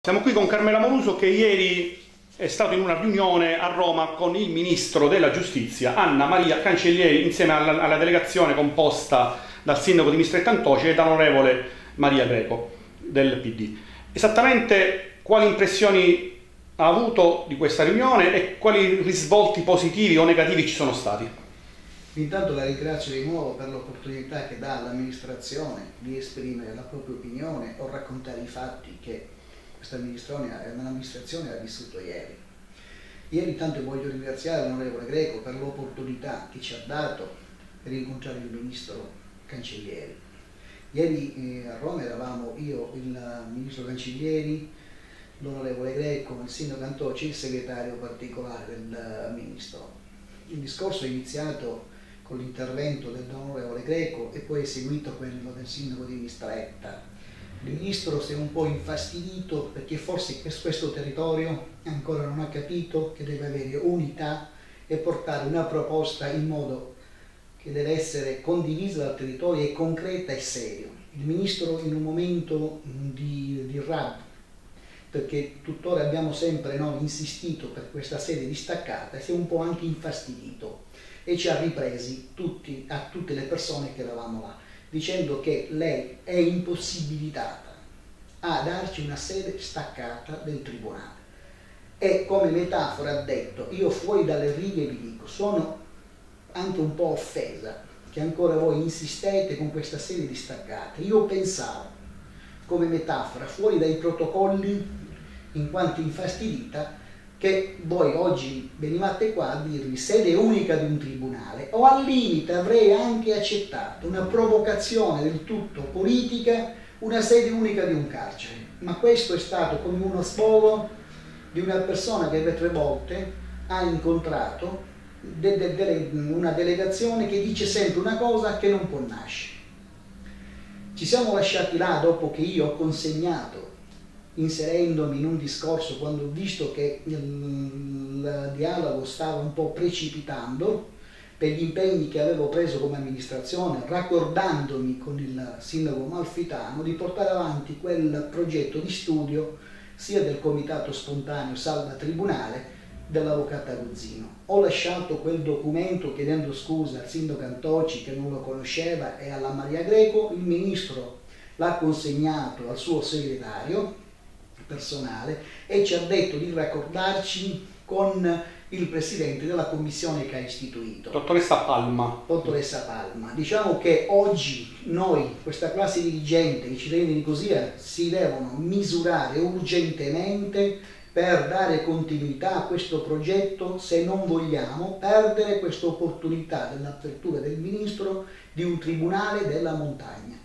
Siamo qui con Carmela Moruso che ieri è stato in una riunione a Roma con il Ministro della Giustizia, Anna Maria Cancellieri, insieme alla delegazione composta dal Sindaco di Mistretta Antoci e dall'onorevole Maria Greco del PD. Esattamente quali impressioni ha avuto di questa riunione e quali risvolti positivi o negativi ci sono stati? Intanto la ringrazio di nuovo per l'opportunità che dà all'amministrazione di esprimere la propria opinione o raccontare i fatti che questa amministrazione ha vissuto ieri. Ieri intanto voglio ringraziare l'onorevole Greco per l'opportunità che ci ha dato per incontrare il ministro Cancellieri. Ieri a Roma eravamo io, il ministro Cancellieri, l'onorevole Greco, il sindaco Antoci e il segretario particolare del ministro. Il discorso è iniziato con l'intervento dell'onorevole Greco e poi è seguito quello del sindaco di Mistretta. Il ministro si è un po' infastidito perché forse questo territorio ancora non ha capito che deve avere unità e portare una proposta in modo che deve essere condivisa dal territorio e concreta e serio. Il ministro in un momento di rabbia, perché tuttora abbiamo sempre insistito per questa sede distaccata, si è un po' anche infastidito e ci ha ripresi a tutte le persone che eravamo là, dicendo che lei è impossibilitata a darci una sede staccata del tribunale. E come metafora ha detto, io fuori dalle righe vi dico, sono anche un po' offesa che ancora voi insistete con questa sede distaccata. Io pensavo, come metafora, fuori dai protocolli, in quanto infastidita, che voi oggi venivate qua a dirmi sede unica di un tribunale, o al limite avrei anche accettato una provocazione del tutto politica, una sede unica di un carcere. Ma questo è stato come uno sfogo di una persona che per 3 volte ha incontrato una delegazione che dice sempre una cosa che non può nascere. Ci siamo lasciati là dopo che io ho consegnato, inserendomi in un discorso quando ho visto che il dialogo stava un po' precipitando per gli impegni che avevo preso come amministrazione, raccordandomi con il sindaco Malfitano di portare avanti quel progetto di studio sia del comitato spontaneo salva tribunale dell'avvocato Aguzzino. Ho lasciato quel documento chiedendo scusa al sindaco Antoci che non lo conosceva e alla Maria Greco, il ministro l'ha consegnato al suo segretario personale e ci ha detto di raccordarci con il presidente della commissione che ha istituito, Dottoressa Palma. Dottoressa Palma. Diciamo che oggi noi, questa classe dirigente, i cittadini di Nicosia, si devono misurare urgentemente per dare continuità a questo progetto se non vogliamo perdere questa opportunità dell'apertura del ministro di un tribunale della montagna.